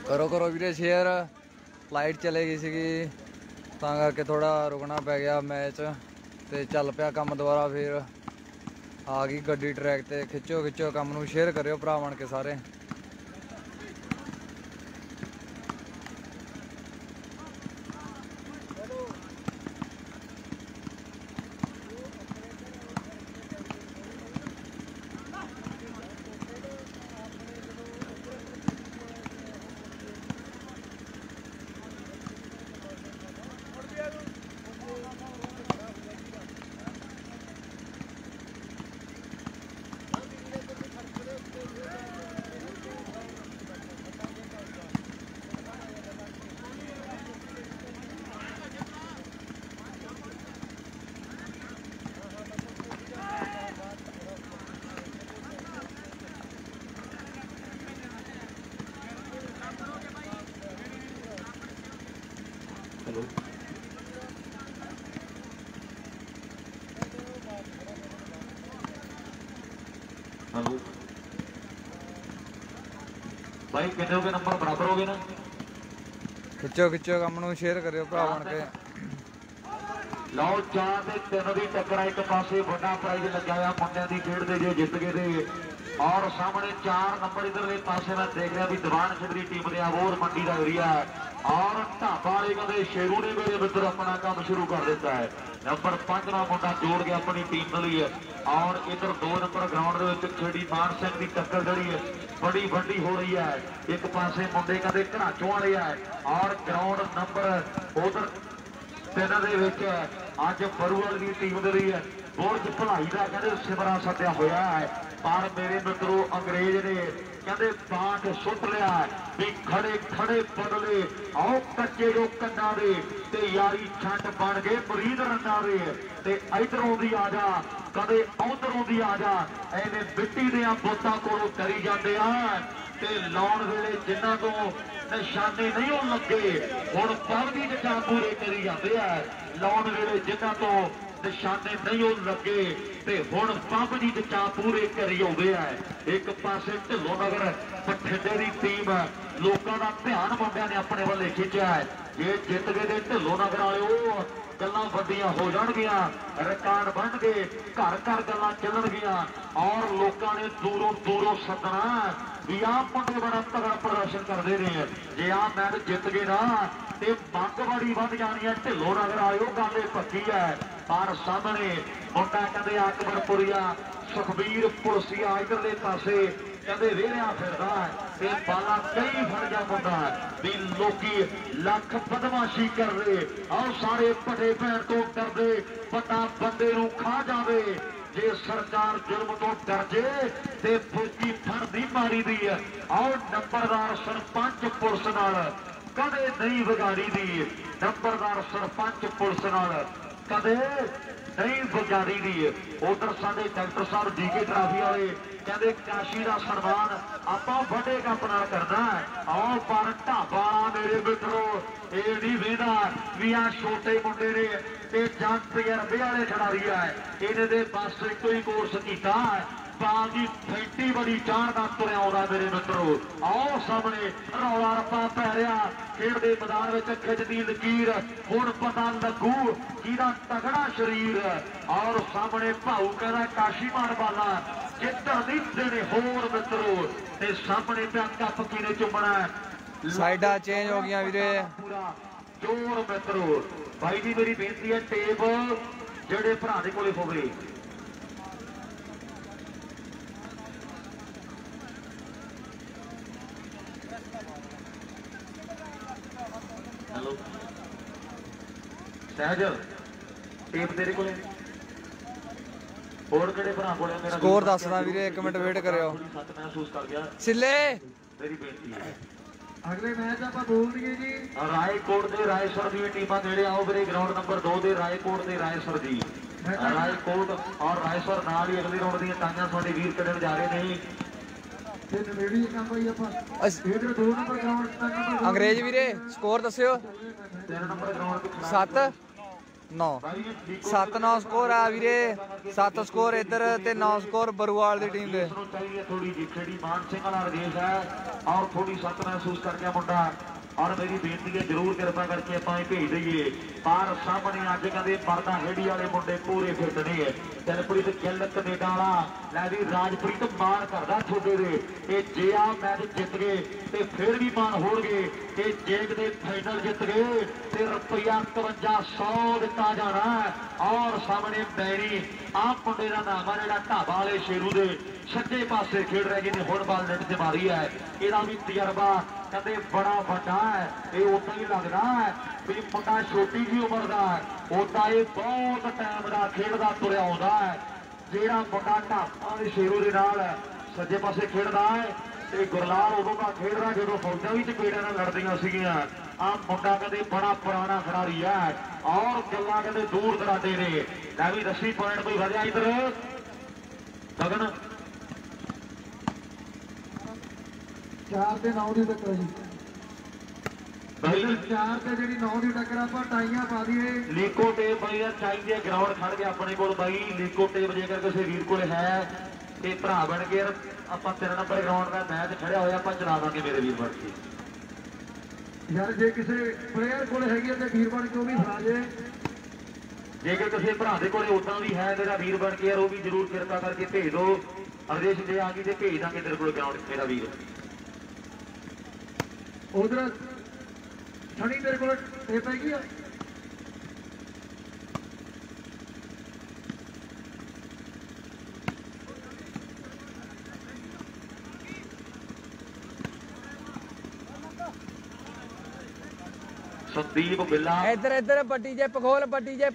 करो करो वीरे share. Light चले गई सी तां करके थोड़ा रुकना पै गया मैच ते चल पिया काम दोबारा। फिर आ गई गड्डी ट्रैक ते खिच्चो खिच्चो काम नूं शेयर करियो भरा बन के सारे। हेलो भाई कितने हो गए नंबर बराबर हो गए ना। खिच्चो खिच्चो काम नूं शेयर करियो भरा बन के। लो 4 ते 3 की टक्कर एक पासे बड़ा प्राइज लग्या हुआ मुंडिया की खेड दे जो जित गए और सामने 4 नंबर इधरले पासे मैं देख रहा भी दीवान सिंह की टीम ने अबोर मंडी का एरिया और ढाबा वाले कहते शेरू ने मेरे मित्र अपना काम शुरू कर दिता है। नंबर 5 का मुंडा जोड़ गया अपनी टीम के लिए और इधर 2 नंबर ग्राउंड खेड़ी मान सिंह की टक्कर जी है बड़ी वड्डी हो रही है। एक पासे मुंडे कहते घराचों वाले है और ग्राउंड नंबर उधर 3 अज बरूअल की टीम दे रही है बुरज भलाई का कहते सिमरा सद्या होया है पर मेरे मित्रों अंग्रेज ने कहते बांट सुट लिया भी खड़े खड़े बदले आओ कच्चे जो कंडा दे ते यारी छंड बन गए मरीद रंगा दे ते इधरों दी आ जा कदे उधरों दी आ जा एने मिट्टी दे बोतां कोलों करी जाते हैं ते लाउण वेले जिन्हां तो निशाने नहीं हो लगे हुण पवदी जचा पूरे करी जाते हैं लाउण वेले जिन्हां तो निशाने नहीं हो लगे ते हुण पवदी जचा पूरे करी आउंदे है। एक पासे ढिल्लों नगर बठिंडे की टीम लोगों का ध्यान मुंडिया ने अपने वाले खिंचा है जे जित गए तो ढिल्लों नगर वाले गल्लां वड्डियां हो जाणगियां रिकॉर्ड बन गए घर घर गल्लां चलणगियां और लोगों ने दूरों दूरों सदना भी आ मुंडे बड़ा तगड़ा प्रदर्शन करते हैं जे आ मैच जित गए ना ते मंग बड़ी वध जानी है ढिल्लों नगर वाले गल पक्की है पर सामने मुंडा कहते अकबरपुरिया सुखबीर पुलसिया इधरले पासे कहते वेरिया फिरदा ते बाला कई फड़ जा मुंडा भी लोकी लख बदमाशी कर रहे और सारे पटे पैर तो डरदे पता बंदे नूं खा जावे जे सरकार जुल्म तो डर जे ते फौजी फड़दी मारी दी है और नंबरदार सरपंच पुलिस नाल कदे नहीं बिगाड़ी दी नंबरदार सरपंच पुलिस नाल कदे नहीं बिगाड़ी दी। उधर साडे डॉक्टर साहब डीके ट्राफी वाले कहते काशी का सन्मान आपां वड्डे कप नाल करना है आओ पर ढाबा मेरे मित्रों ये नहीं वेंदा भी आ छोटे मुंडे ने ते जां तजर्बे वाले खिडारी है इन्हें दे बस एक ही कोर्स किया बाल की फैंटी बड़ी चाण का तुरया आउंदा मेरे मित्रों आओ सामने रौला रप्पा पै रहा खेड के मैदान में खिचदी लकीर हुण पता लगू किहदा तगड़ा शरीर और सामने भाऊ कहदा काशी मान वाला जिधर दी होर मित्रों ते सामने पे कप किने चुमना साइडा चेंज हो गया वीरे पूरा जोर मित्रों भाई जी मेरी बेनती है टेप जेडे भरा दे कोले होवे हेलो सहज टेप तेरे को और केड़े भरा कोले मेरा स्कोर दसदा वीरे 1 मिनट वेट करियो महसूस कर गया सिले मेरी बेनती है अगले मैच आप बोल दिए जी रायकोट के रायसर दी टीमां नेड़े आओ मेरे ग्राउंड नंबर 2 दे रायकोट के रायसर जी रायकोट और रायसर नाल ही अगली राउंड दी टाइयां साडे वीर कढण जा रहे ने ते नवेड़ी काम भाई आप इधर 2 नंबर ग्राउंड अंग्रेज वीरे स्कोर दस्सियो 3 नंबर ग्राउंड 7 9 7-9 ਸਕੋਰ ਆ ਵੀਰੇ 7 ਸਕੋਰ ਇੱਧਰ ਤੇ 9 ਸਕੋਰ ਬਰੂਵਾਲ ਦੀ ਟੀਮ ਦੇ थोड़ी जी खेड़ी मान सिंह वाला रदेश है और थोड़ी सख्त महसूस कर गया मुंडा और मेरी बेनती है जरूर कृपा करके आप भेज दईए पर सामने अज कहते मरदा हेड़ी वाले मुंडे पूरे फिट ने दिलप्रीत गिल कनेडा वाला लै भी राजप्रीत मान करदा छोटे दे जे आ मैच जित गए तो फिर भी मान हो गए जे किते फाइनल जित गए तो रुपया 5300 दिता जाना और सामने बैरी आ मुंडे का नाम है जिहड़ा ढाबा वाले शेरू दे सज्जे पासे खेड रहे जिन्हें हुण बाल नेट च मारी है इहदा भी तजर्बा कहते बड़ा वड्डा है ये उदा ही लगता है भी मुंडा छोटी जी उम्र का है उदा ये बहुत टाइम का खेडदा तुरिया आउंदा है जिहड़ा मुंडा ढाबा दे शेरू दे नाल सज्जे पासे खेडदा है ते गुरलाल उदों का खेडदा जदों फौजां भी चपेड़े नाल लड़दियां सीगियां आ मुंडा कहते बड़ा पुराना खिलाड़ी है और गल्लां कहते दूर दराडे ने लै भी रस्सी पॉइंट कोई वधिया इधर गगन 4 ਤੇ 9 ਦੀ ਟੱਕਰ ਜੀ ਪਹਿਲੇ 4 ਤੇ ਜਿਹੜੀ 9 ਦੀ ਟੱਕਰ ਆਪਾਂ ਟਾਈਆਂ ਪਾ ਦਈਏ ਲੀਕੋ ਟੇਪ ਬਈ ਚਾਹੀਦੀ ਗਰਾਊਂਡ ਖੜ ਗਿਆ ਆਪਣੇ ਕੋਲ ਬਾਈ ਲੀਕੋ ਟੇਪ ਜੇਕਰ ਕਿਸੇ ਵੀਰ ਕੋਲ ਹੈ ਤੇ ਭਰਾ ਬਣ ਕੇ ਆਪਾਂ 3 ਨੰਬਰ ਗਰਾਊਂਡ ਦਾ ਮੈਚ ਖੜਿਆ ਹੋਇਆ ਆਪਾਂ ਚਲਾ ਦਾਂਗੇ ਮੇਰੇ ਵੀਰ ਬਣ ਕੇ ਯਾਰ ਜੇ ਕਿਸੇ ਪਲੇਅਰ ਕੋਲ ਹੈਗੀ ਤੇ ਵੀਰ ਬਣ ਕੇ ਉਹ ਵੀ ਫੜਾ ਜੇ ਜੇਕਰ ਕਿਸੇ ਭਰਾ ਦੇ ਕੋਲ ਉਦਾਂ ਵੀ ਹੈ ਮੇਰਾ ਵੀਰ ਬਣ ਕੇ ਯਾਰ ਉਹ ਵੀ ਜ਼ਰੂਰ ਕਿਰਪਾ ਕਰਕੇ ਭੇਜ ਦਿਓ ਅਰਦੇਸ਼ ਜੇ ਆ ਗਈ ਤੇ ਭੇਜ ਦਾਂਗੇ ਤੇਰੇ ਕੋਲ ਗਰਾਊਂਡ ਮੇਰਾ ਵੀਰ ਉਧਰ ਛਣੀ ਤੇਰੇ ਕੋਲ ਟੇਪ ਹੈਗੀ ਆ ਸੰਦੀਪ ਬਿੱਲਾ ਇੱਧਰ ਪੱਟੀ ਜੇ ਪਖੋਲ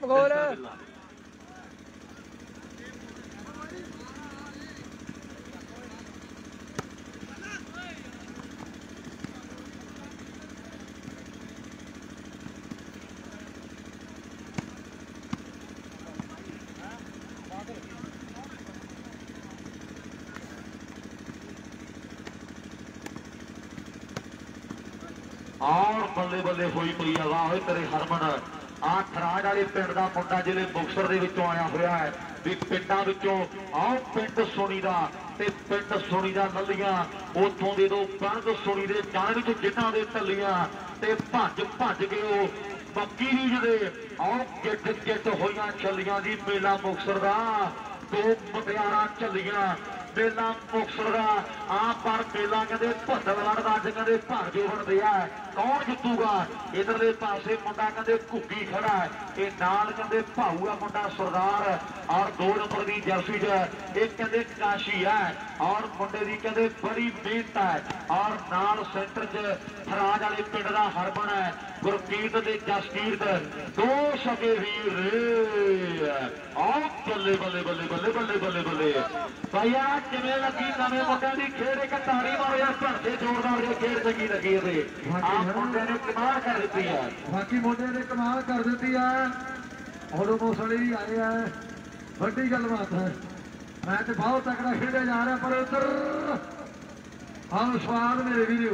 और बल्ले बल्ले हुई पई है वाह तेरे हरमन आ थराज वाले पिंड का मुंडा जिले मुक्तसर दे विचों आया होया है भी पिंडां विचों आओ पिंड सोनी दा ते पिंड सोनी दा नल्लियां उथों दे दो पिंड सोनी दे जान विच जिन्हां दे टल्लियां ते भज गए ओ बक्की रीज दे आओ गिट होइयां चलियां दी मेला मुक्तसर दा दो मुटियारां चलियां मेला मुक्तसर दा आ पर मेला कहते भद्दल लड़दा अज कहते भर जो बनते है कौन जितूगा इधरले पासे मुंडा कहते घुग्गी खड़ा है ये नाल कहते भाऊ है मुंडा सरदार और 2 नंबर की जर्सी च एक कहते काशी है और मुंडे की कहते बड़ी मेहनत है और नाल सेंटर च फराज वाले पिंड का हरमन है गुरकीरत ते जसकीरत 2 सके वीर आओ बल्ले बल्ले बल्ले बल्ले बल्ले बल्ले बल्ले भैया किवें लगी नवे मुंडे की खेड एक ताड़ी मारो यार भरते जोरदार जो खेड चंगी लगी है आप मुंडे ने कमाल कर दी है बाकी मुंडे ने कमाल कर दी है और मौसली भी आए हैं बड़ी गलबात है मैच बहुत तगड़ा खेडे जा रहा पर उधर हाँ स्वाद मेरे वीडियो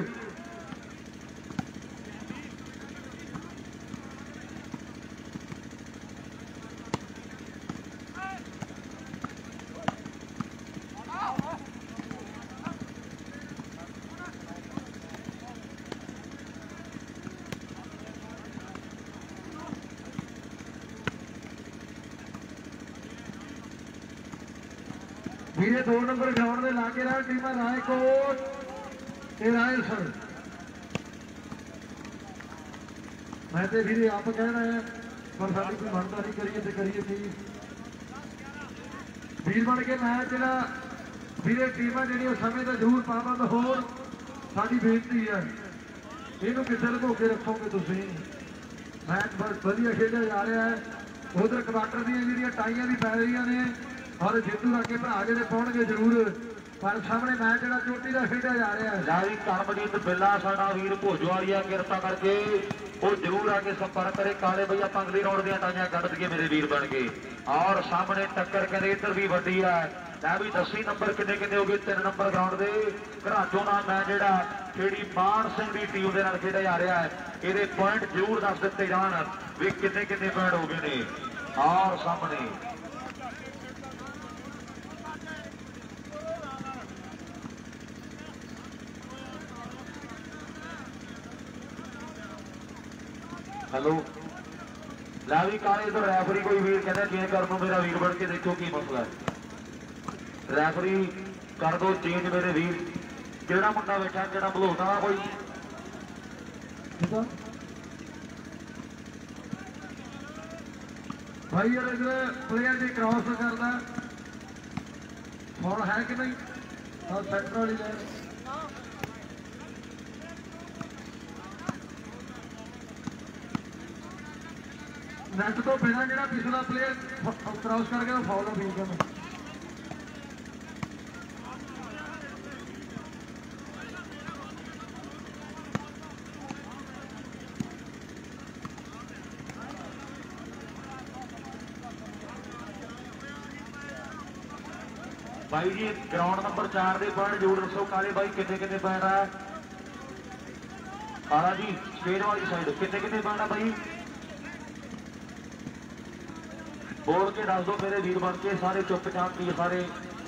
ਵੀਰੇ 2 ਨੰਬਰ ਗਰਾਊਂਡ ਦੇ ਲਾਗੇ ਰਹਿ ਟੀਮਾਂ ਰਾਏਕੋਟ ਤੇ ਰਾਏਸਰ ਮੈਂ ਤੇ ਵੀਰੇ ਆਪ ਕਹਿਣਾ ਹੈ ਪਰ ਸਾਡੀ ਕੋਈ ਬਣਦਾ ਨਹੀਂ ਕਰੀਏ ਕੀ ਵੀਰ ਬਣ ਕੇ ਮੈਚ ਜਿਹੜਾ ਵੀਰੇ ਟੀਮਾਂ ਜਿਹੜੀਆਂ ਸਮੇਂ ਦਾ ਜ਼ਰੂਰ ਪਾਬੰਦ ਹੋਣ ਸਾਡੀ ਬੇਨਤੀ ਹੈ ਇਹਨੂੰ ਕਿੱਥੇ ਲੁਕੋ ਕੇ ਰੱਖੋਗੇ ਤੁਸੀਂ ਮੈਚ ਬਹੁਤ ਵਧੀਆ ਖੇਡਿਆ ਜਾ ਰਿਹਾ ਹੈ ਉਧਰ ਕੁਆਟਰ ਦੀਆਂ ਜਿਹੜੀਆਂ ਟਾਈਆਂ ਵੀ ਪੈ ਰਹੀਆਂ ਨੇ और जितू अगे भरा जो पाउणगे जरूर पर सामने मैच जो चोटी का खेडा जा रहा है जारी करमजीत बिल्ला साडा वीर भोजवालिया किरपा करके वो जरूर आके संपर्क करे काले भैया पंगली रोड दी टाइयां कट दिए मेरे वीर बन गए और सामने टक्कर कहते इधर भी वड्डी है ਲੈ ਵੀ 10 ਨੰਬਰ ਕਿੰਨੇ ਕਿੰਨੇ ਹੋ ਗਏ 3 ਨੰਬਰ ਗਰਾਊਂਡ ਦੇ ਘਰਾਚੋਂ ਦਾ ਮੈਚ ਜਿਹੜਾ ਖੇੜੀ ਮਾਨ ਸਿੰਘ ਦੀ ਟੀਮ ਦੇ ਨਾਲ ਖੇਡਿਆ ਜਾ ਰਿਹਾ ਹੈ। ਇਹਦੇ ਪੁਆਇੰਟ ਜ਼ਰੂਰ ਦੱਸ ਦਿੱਤੇ ਜਾਣ ਵੀ ਕਿੰਨੇ ਕਿੰਨੇ ਪੁਆਇੰਟ ਹੋ ਗਏ ਨੇ। ਔਰ ਸਾਹਮਣੇ हेलो ला भी काले तो रैफरी कोई वीर कहता चेंज कर दो मेरा वीर बन के देखो की मसला है। रैफरी कर दो चेंज मेरे वीर। केड़ा मुंडा बैठा केड़ा भलोटा कोई भाई यार इधर प्लेयर जी क्रॉस करना फॉल है कि नहीं? और सेंटर वाली लाइन नेट तो बिना जो पिछला प्लेयर क्रॉस कर गया फॉल हो गया। भाई जी ग्राउंड नंबर 4 के पॉइंट जरूर दसो काले भाई कितने कितने पॉइंट है। काला जी स्टेज वाली साइड कितने कितने पॉइंट है भाई बोल के दस दो मेरे वीर बन के। सारे चुपचाप की सारे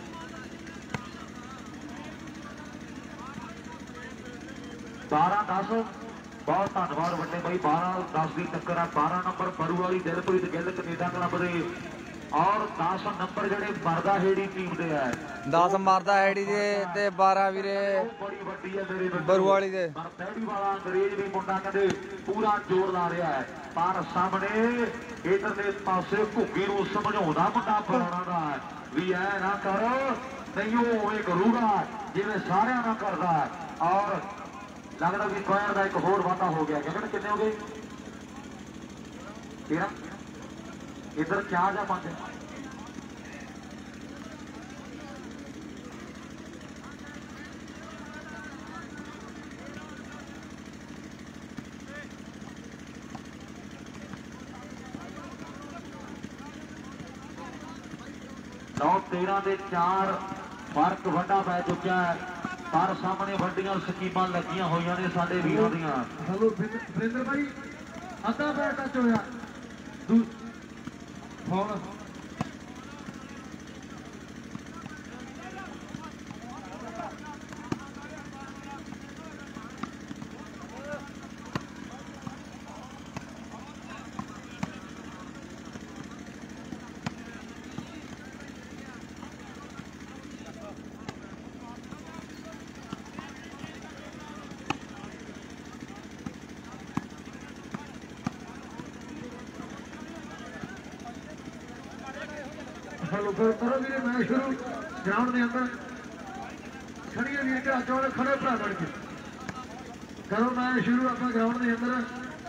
12-10 बहुत धन्यवाद बड़े भाई। 12-10 की टक्कर है। 12 नंबर बरू वाली दिलप्रीत गिल कनेडा क्लब के और 10 नंबर ਜਿਹੜੇ ਮਰਦਾ ਹੈੜੀ ਟੀਮ ਦੇ ਹੈ। 10 ਮਰਦਾ ਹੈੜੀ ਦੇ ਤੇ 12 ਵੀਰੇ ਬੜੀ ਵੱਡੀ ਹੈ ਮੇਰੇ ਬਰੂ ਵਾਲੀ ਦੇ। ਮਰਦੈੜੀ ਵਾਲਾ ਅੰਗਰੇਜ਼ ਵੀ ਮੁੰਡਾ ਕਹਿੰਦੇ ਪੂਰਾ ਜ਼ੋਰ ਲਾ ਰਿਹਾ ਹੈ। ਪਰ ਸਾਹਮਣੇ ਇਧਰਲੇ ਪਾਸੇ ਘੁੱਗੀ ਨੂੰ ਸਮਝਾਉਂਦਾ ਮੁੰਡਾ ਫਲਾਣਾ ਦਾ ਵੀ ਐ ਨਾ ਕਰ ਨਹੀਂ ਉਹ ਇਹ ਕਰੂਗਾ ਜਿਵੇਂ ਸਾਰਿਆਂ ਨਾਲ ਕਰਦਾ ਹੈ। ਔਰ ਲੱਗਦਾ ਵੀ ਪੁਆਇੰਟ ਦਾ ਇੱਕ ਹੋਰ ਵਾਧਾ ਹੋ ਗਿਆ। ਕਹਿੰਦੇ ਕਿੰਨੇ ਹੋ ਗਏ 13 इधर 4 या 5 9-13 ਦੇ 4 फर्क ਵੱਡਾ ਪੈ ਚੁੱਕਿਆ ਹੈ। ਪਰ ਸਾਹਮਣੇ ਵੱਡੀਆਂ ਸਕੀਮਾਂ ਲੱਗੀਆਂ ਹੋਈਆਂ ਨੇ ਸਾਡੇ ਵੀਰਾਂ ਦੀਆਂ। हेलो वरिंदर भाई अद्धा बैट टच होया फॉल हेलो करो मेरे मैच शुरू ग्राउंड के अंदर खड़िए वीर के हाथों वाले खड़े भरा बन के करो मैच शुरू अपना ग्राउंड के अंदर।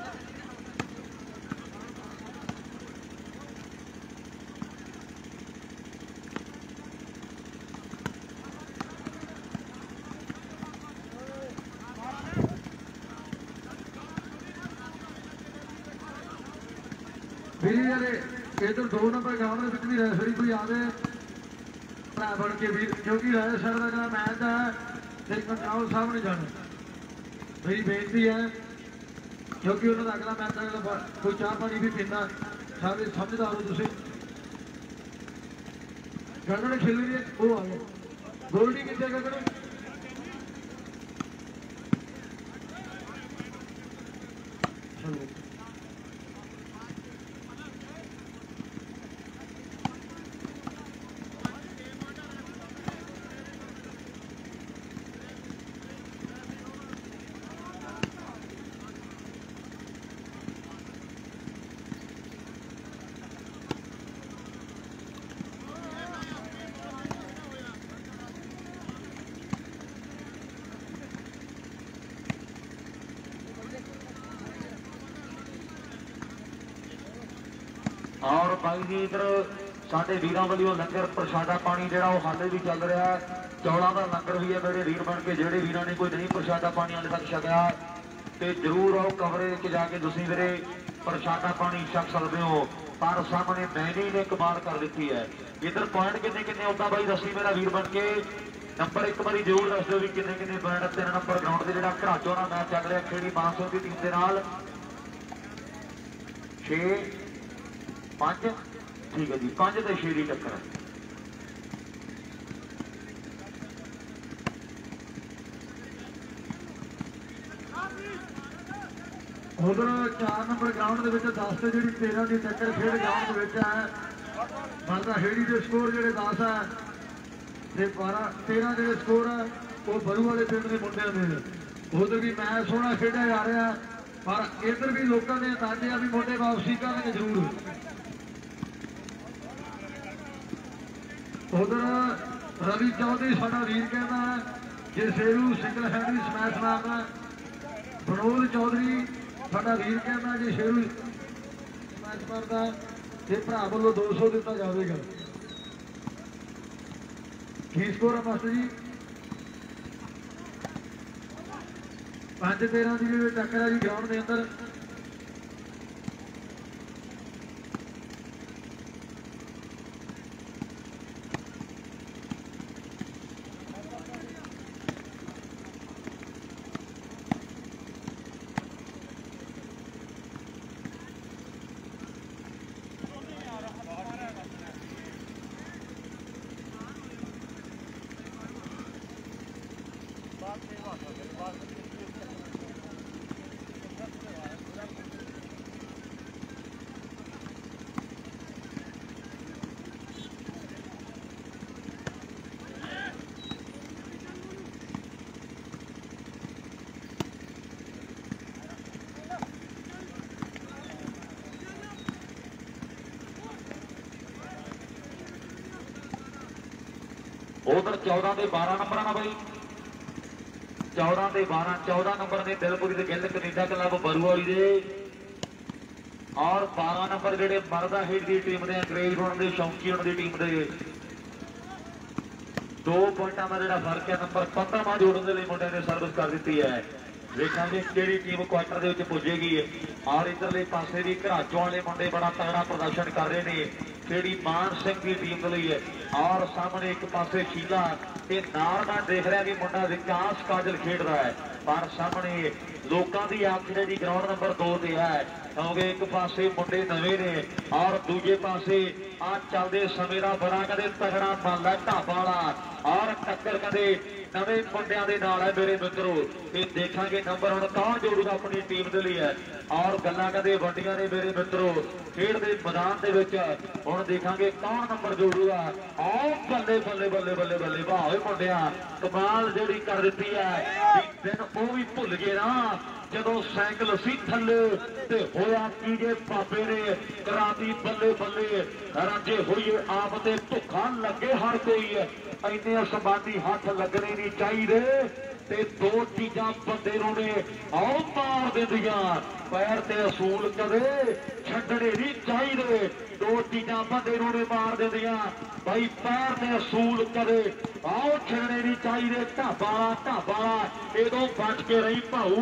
वीर यारे इधर 2 नंबर ग्राउंड के भी रैफरी कोई आवे भरा बन के भी क्योंकि राजा सर का मैच है कंट्रोल सामने जाना। मेरी बेनती है क्योंकि उन्होंने अगला मैच कोई चाह पानी भी पीना सारे समझदार हो तुम। गगन खेल रही है वो आ गया गोल्डी कितने गगन और भाई जी इधर साडे वीरां वालों लंगर प्रशादा पानी जिहड़ा वो हाले भी चल रहा है। चौलों का लंगर भी है मेरे वीर बन के। जिहड़े वीरां ने कोई नहीं प्रशादा पानी हाले तक छकिया तो जरूर आओ कमरे च जाके तुसीं मेरे प्रशादा पानी छक सकते हो। पर सामने मैनी ने कमाल कर दी है। इधर पॉइंट किन्ने किन्ने आता भाई दसी मेरा वीर बन के नंबर एक बारी जरूर दस दो भी किन्ने किन्ने पॉइंट 3 नंबर ग्राउंड से जो घराचों का मैच चल रहा खेड़ी मानसो की टीम के नाल 6-5 ठीक है जी 5 ते 6 की टक्कर है। उधर 4 नंबर ग्राउंड के 10 से जी 13 की टक्कर खेड ग्राउंड के है। माता हेड़ी के स्कोर जो 10 है 12-13 जो स्कोर है वो बरू वाले पिंड के मुंडिया के। उधर भी मैच सोहना खेड़ा जा रहा है पर इधर भी लोगों ने अंदाजे भी मुंडे वापसी करेंगे जरूर। उधर रवि चौधरी साडा वीर कहना है जे शेरू सिंगल हैंड स्मैश मारना। मनोज चौधरी साडा वीर कहना जे शेरू स्मैश मारता ये भरा वालों 200 दिता जाएगा। की स्कोर है मास्टर जी 5-13 की टक्कर है जी ग्राउंड के अंदर। उधर 14 के 12 नंबर ना भाई 14 के 12 14 नंबर ने दिलपुरी के गिल्ड कनेडा क्लब बरूवाली दे और 12 नंबर जेडे मरदा हेड की टीम ने अंग्रेज होने की शौकी होने की टीम के 2 पॉइंटा का जो फर्क है नंबर 15 जोड़ने के लिए मुंडे ने सर्विस कर दी है। देखा कि टीम क्वार्टर के पुजेगी और इधरले पासे भी घराचों वाले मुंडे बड़ा तगड़ा प्रदर्शन कर रहे हैं खेड़ी मान सिंह की टीम के लिए। और सामने एक पासे शीला ते नाल मैं देख रहा कि मुंडा विकास काजल खेड रहा है पर सामने लोगों की आंख जी ग्राउंड नंबर 2 से है क्योंकि एक पासे मुंडे नवे ने और दूजे पासे आ चलते समय का बड़ा कदे तगड़ा मल है ढाबा वाला और टक्कर कदे नवे मुंडिया के नाल है मेरे मित्रों। ये देखा नंबर हम कौन जोड़ूगा अपनी टीम के लिए और गल्लां कदे वड्डियां ने मेरे मित्रों। खेड के मैदान के हम देखा कौन नंबर जोड़ूगा। आओ बल्ले बल्ले बल्ले बल्ले बल्ले वाह मुंडिया कमाल जोड़ी कर दी है। दिन वो भी भुल गए ना जदों साइकिल सी थले ते होया की जे बाबे ने कराती बल्ले बल्ले राजे होइए आप ते भुखा लगे हर कोई इन्ने संबादी हाथ लगने नहीं चाहिए ते 2 चीजा बंदे ने आओ मार दिंदियां पैर ते असूल कदे छड्डने नहीं चाहिए। 2 चीजा बंदे ने मार दिंदियां भाई पैर ते असूल कदे आओ छड्डने नहीं चाहिए। ढाबा एदों बच के रही भाऊ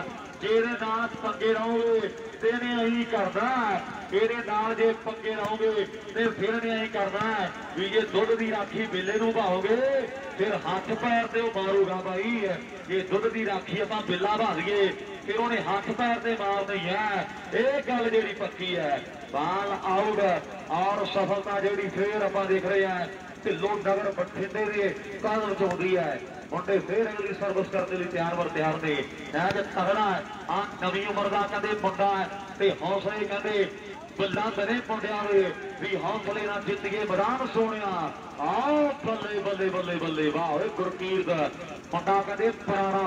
जेरे नाल पंगे रहोगे तेने यही करना ਇਹਦੇ ਨਾਲ ਜੇ ਪੰਗੇ ਰਹੋਗੇ ਤੇ ਫਿਰ ਨੇ ਐਂ ਕਰਨਾ ਵੀ ਜੇ ਦੁੱਧ ਦੀ ਰਾਖੀ ਬਿੱਲੇ ਨੂੰ ਭਾਓਗੇ ਫਿਰ ਹੱਥ ਪੈਰ ਤੇ ਉਹ ਮਾਰੂਗਾ ਭਾਈ। ਜੇ ਦੁੱਧ ਦੀ ਰਾਖੀ ਆਪਾਂ ਬਿੱਲਾ ਭਾ ਦਈਏ ਫਿਰ ਉਹਨੇ ਹੱਥ ਪੈਰ ਤੇ ਮਾਰਨਾ ਹੀ ਹੈ। ਇਹ ਗੱਲ ਜਿਹੜੀ ਪੱਕੀ ਹੈ। ਬਾਲ ਆਊਟ ਔਰ ਸਫਲਤਾ ਜਿਹੜੀ ਫੇਰ ਆਪਾਂ ਦੇਖ ਰਹੇ ਹਾਂ ਢਿੱਲੋਂ ਨਗਰ ਬਠਿੰਡੇ ਦੇ ਕਾਦਮ ਚ ਹੁੰਦੀ ਹੈ। मुंडे फिर अगली सर्विस करने लिए तैयार ने मैच तगड़ा है। आ नवी उम्र का कहते मुंडा है ते हौसले कहते बुलंद ने मुंडिया भी हौसले ना जित गए मैदान सोने। आओ बल्ले बल्ले बल्ले बल्ले वाह गुरकीरत मुंडा कहते पुराना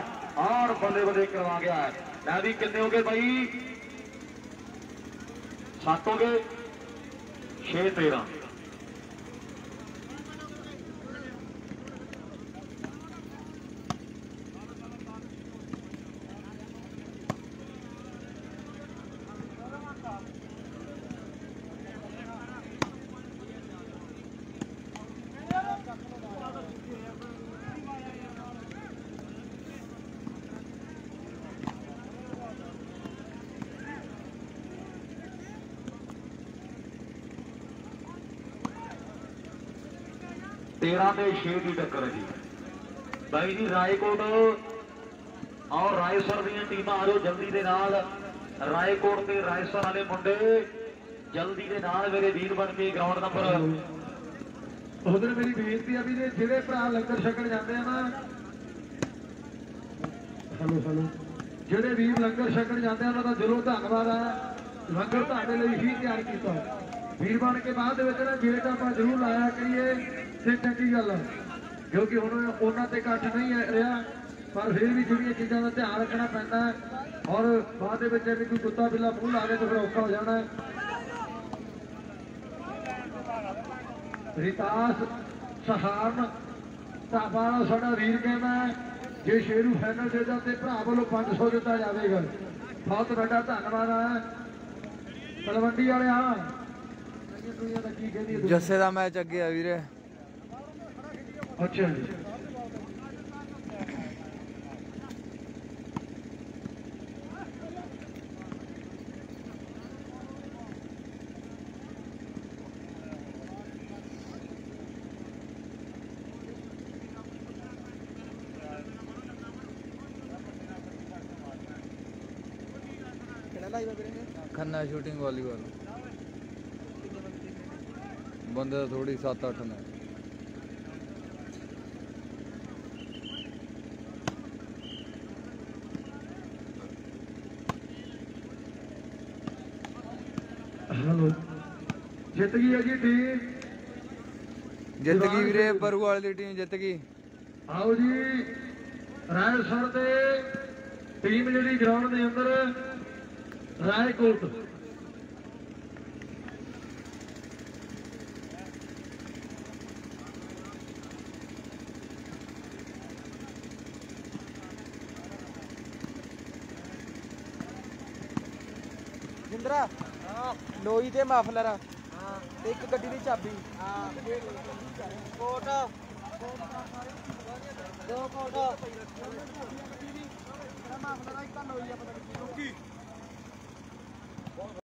था और बल्ले बल्ले करवा गया है। मैं भी कितने हो गए भाई 7 हो गए 6-13 1 13 ਤੇ 6 ਦੀ ਟੱਕਰ ਹੈ ਜੀ ਬਾਈ ਜੀ ਰਾਏਕੋਟ ਔਰ ਰਾਏਸਰ ਦੀਆਂ ਟੀਮਾਂ ਆ ਜਾਓ ਜਲਦੀ ਦੇ ਨਾਲ ਰਾਏਕੋਟ ਤੇ ਰਾਏਸਰ ਵਾਲੇ ਮੁੰਡੇ ਜਲਦੀ ਦੇ ਨਾਲ ਮੇਰੇ ਵੀਰ ਬਣ ਕੇ ਗਰਾਊਂਡ ਨੰਬਰ ਉਧਰ ਮੇਰੀ ਬੇਨਤੀ ਆ ਵੀ ਜਿਹੜੇ ਭਰਾ ਲੰਗਰ ਛਕਣ ਜਾਂਦੇ ਆ ਨਾ ਹੈਲੋ ਜਿਹੜੇ ਵੀਰ ਲੰਗਰ ਛਕਣ ਜਾਂਦੇ ਆ ਉਹਨਾਂ ਦਾ ਦਿਲੋਂ ਧੰਨਵਾਦ ਆ ਲੰਗਰ ਤੁਹਾਡੇ ਲਈ ਹੀ ਤਿਆਰ ਕੀਤਾ ਵੀਰ ਬਣ ਕੇ ਬਾਅਦ ਦੇ ਵਿੱਚ ਨਾ ਗੇਟ ਆਪਾਂ ਜ਼ਰੂਰ ਲਾਇਆ ਕਰੀਏ ਤੇ ਚੰਗੀ ਗੱਲ ਆ ਕਿਉਂਕਿ ਹੁਣ ਉਹਨਾਂ ਤੇ ਇਕੱਠ ਨਹੀਂ ਰਿਹਾ ਪਰ ਫਿਰ ਵੀ ਜਿਹੜੀਆਂ ਚੀਜ਼ਾਂ ਦਾ ਧਿਆਨ ਰੱਖਣਾ ਪੈਂਦਾ ਔਰ ਬਾਅਦ ਦੇ ਵਿੱਚ ਜੇ ਕੋਈ ਕੁੱਤਾ ਬਿੱਲਾ ਮੂੰਹ ਲਾ ਕੇ ਤਾਂ ਫਿਰ ਔਖਾ ਹੋ ਜਾਣਾ ਰਿਤਾਸ ਸਹਾਰਨ ਢਾਬਾ ਸਾਡਾ ਵੀਰ ਕਹਿੰਦਾ ਜੇ ਸ਼ੇਰੂ ਫਾਈਨਲ ਦੇ ਜਾਂਦੇ ਭਰਾ ਵੱਲੋਂ 500 ਦਿੱਤਾ ਜਾਵੇਗਾ ਬਹੁਤ ਵੱਡਾ ਧੰਨਵਾਦ ਹੈ ਤਲਵੰਡੀ ਵਾਲਿਆ ਕੀ ਕਹਿੰਦੀ ਜੱਸੇ ਦਾ ਮੈਚ ਅੱਗੇ ਆ ਵੀਰੇ ਅੱਛਾ ਜੀ खन्ना शूटिंग वॉलीबॉल बंदे तो थोड़ी 7-8 ने हेलो जित गई है जी टीम जित गई वीरे बरू वाली टीम जित गई आओ जी रायसर दे टीम जी ग्राउंड के अंदर रायकोट ਜਿੰਦਰਾ ਲੋਈ ਤੇ ਮਫਲਰ ਤੇ ਇੱਕ ਗੱਡੀ ਦੀ ਚਾਬੀ ਕੋਟ ਦੋ ਕੋਟ ਮਫਲਰ ਇੱਕ ਲੋਈ ਆ ਪਤਾ ਨਹੀਂ